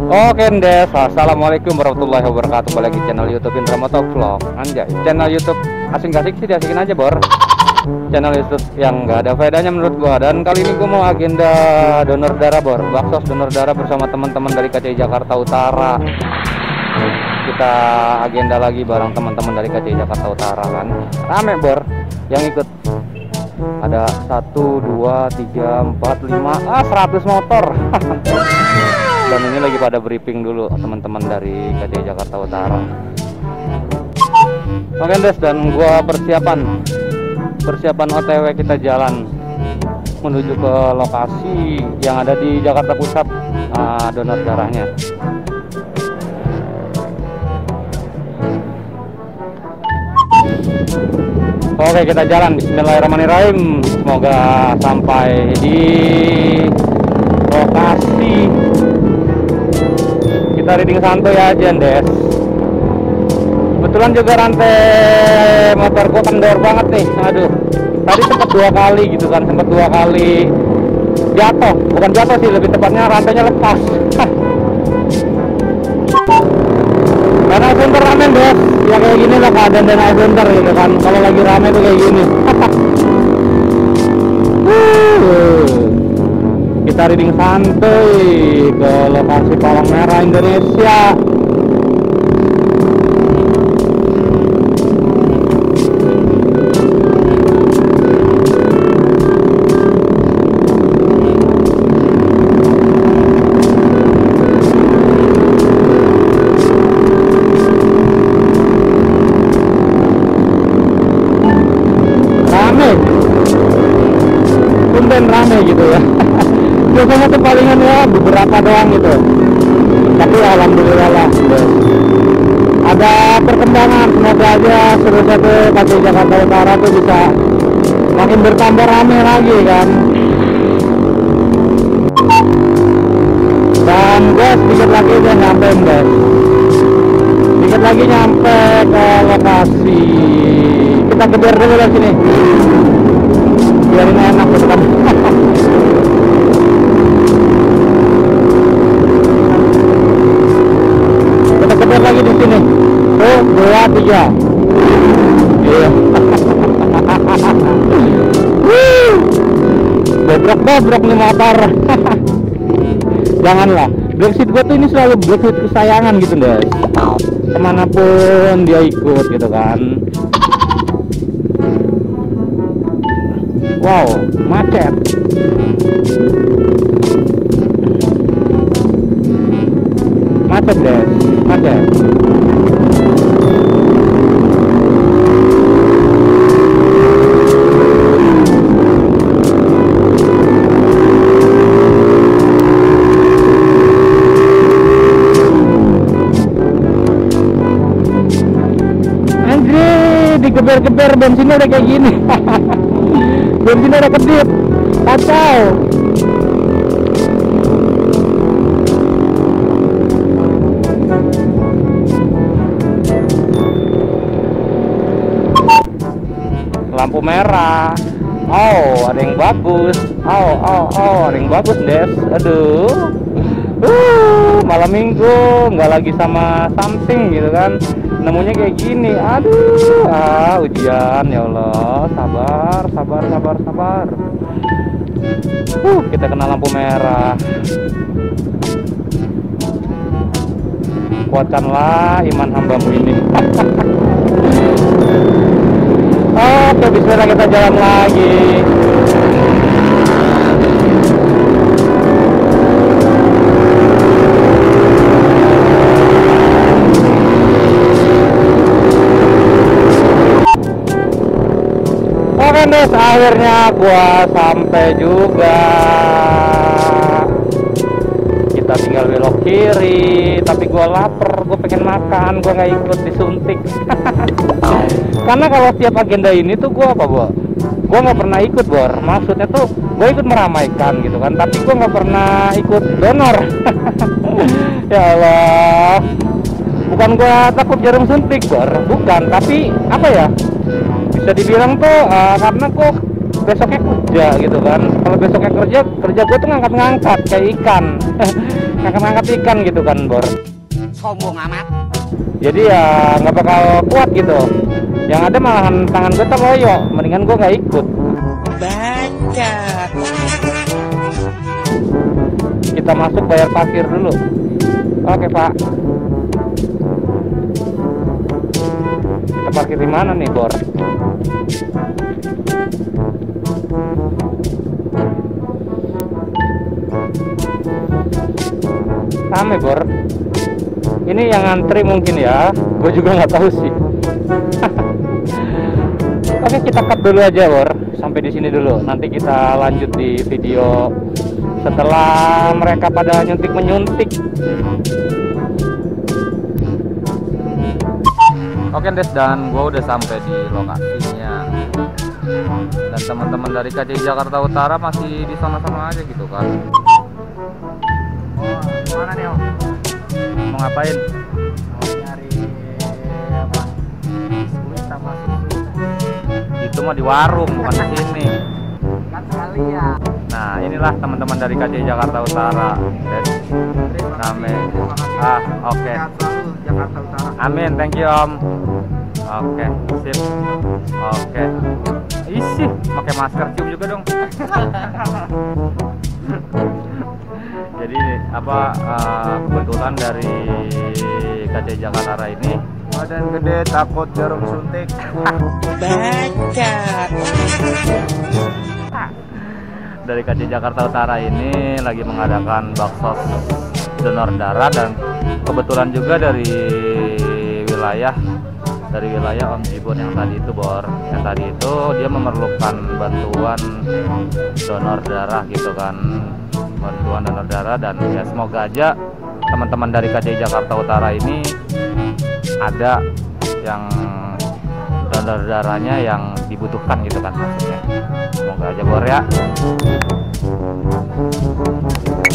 Oke Ndes, assalamualaikum warahmatullahi wabarakatuh. Balik lagi channel YouTube Indra Motovlog. Anjay, channel YouTube asing-asing sih diasihin aja bor. Channel YouTube yang nggak ada faedahnya menurut gua. Dan kali ini gua mau agenda donor darah bor, baksos donor darah bersama teman-teman dari KCI Jakarta Utara. Kita agenda lagi bareng teman-teman dari KCI Jakarta Utara kan. Rame bor yang ikut. Ada 1, 2, 3, 4, 5, 100 motor. Dan ini lagi pada briefing dulu teman-teman dari KCI Jakarta Utara. Oke Des, dan gua persiapan OTW kita jalan menuju ke lokasi yang ada di Jakarta Pusat, donor darahnya. Oke, kita jalan. Bismillahirrahmanirrahim. Semoga sampai di lokasi. Kita reading santuy aja, Des. Kebetulan juga rantai motorku kendor banget nih. Aduh, tadi sempat 2 kali gitu kan, sempat 2 kali jatuh. Bukan jatuh sih, lebih tepatnya rantainya lepas. Karena Sunter rame Des, ya kayak gini lah keadaan dan Sunter gitu kan. Kalau lagi rame tuh kayak gini. Kita reading santuy ke lokasi Palang Merah Indonesia. Rame gitu ya. Biasanya tuh palingan ya beberapa doang gitu, tapi alhamdulillah lah ada perkembangan. Semoga aja seru satu KCI Jakarta Utara tuh bisa makin bertambah rame lagi kan. Dan gue sedikit lagi udah nyampe guys, sedikit lagi nyampe ke lokasi. Kita geber dulu dari sini biar ini enak gitu kan. Kita kejar lagi di sini. 1, 2, 3. Iya. Bobrok nih motor. Janganlah. Black seat gua tuh ini selalu black seat kesayangan gitu guys. Kemanapun dia ikut gitu kan. Wow, macet. Macet guys, macet. Anjir, digeber-geber bensinnya udah kayak gini. Bensinnya udah kedip, kacau. Lampu merah. Oh, ada yang bagus. Ada yang bagus Des. Aduh. Malam minggu nggak lagi sama something gitu kan. Nemunya kayak gini. Aduh, ujian ya Allah. Sabar. Kita kena lampu merah. Kuatkanlah iman hambamu ini. Oke, bismillah, kita jalan lagi. Oke Des, akhirnya gua sampai juga. Kita tinggal belok kiri, tapi gua lapar, gua pengen makan, gua nggak ikut disuntik. Karena kalau setiap agenda ini tuh gua gua nggak pernah ikut bor. Maksudnya tuh gua ikut meramaikan gitu kan, tapi gua nggak pernah ikut donor. Ya Allah, bukan gua takut jarum suntik bor, bukan, tapi apa ya, bisa dibilang tuh karena kok besoknya kerja gitu kan. Kalau besoknya kerja gue tuh ngangkat kayak ikan. ngangkat ikan gitu kan, Bor. Sombong amat. Jadi ya nggak bakal kuat gitu. Yang ada malahan tangan gue terloyo, mendingan gue nggak ikut. Baca. Kita masuk bayar parkir dulu. Oke, Pak. Kita parkir di mana nih, Bor? Rame, Bor. Ini yang ngantri mungkin ya. Gue juga nggak tahu sih. Oke, kita cut dulu aja, Bor. Sampai di sini dulu. Nanti kita lanjut di video setelah mereka pada nyuntik-menyuntik. Oke, Des, dan gue udah sampai di lokasinya. Dan teman-teman dari KCI Jakarta Utara masih di sana-sana aja gitu kan. Mana nih, Om? Mau ngapain? Mau nyari apa? Biskuit sama susu. Itu mah di warung, bukan di sini. Kan sekalian. Nah, inilah teman-teman dari KCI Jakarta Utara. Des. Rame. Oke. Sehat selalu Jakarta Utara. Amin, thank you, Om. Oke, sip. Oke. Isi, pakai masker, cium juga dong. Jadi kebetulan dari KCI Jakarta ini Badan gede takut jarum suntik. Baca. dari KCI Jakarta Utara ini lagi mengadakan baksos donor darah, dan kebetulan juga dari wilayah Om Jibon yang tadi itu, Bor. Yang tadi itu dia memerlukan bantuan donor darah gitu kan. Bantuan donor darah, dan ya semoga aja teman-teman dari KCI Jakarta Utara ini ada yang donor darahnya yang dibutuhkan gitu kan maksudnya. Semoga aja, Bor ya.